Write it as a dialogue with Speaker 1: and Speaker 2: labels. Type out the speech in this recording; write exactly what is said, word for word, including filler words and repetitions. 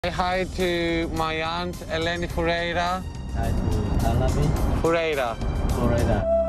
Speaker 1: Say hi to my aunt Eleni Furέiρα.
Speaker 2: Hi to Alabi.
Speaker 1: Furέiρα.
Speaker 2: Furέiρα.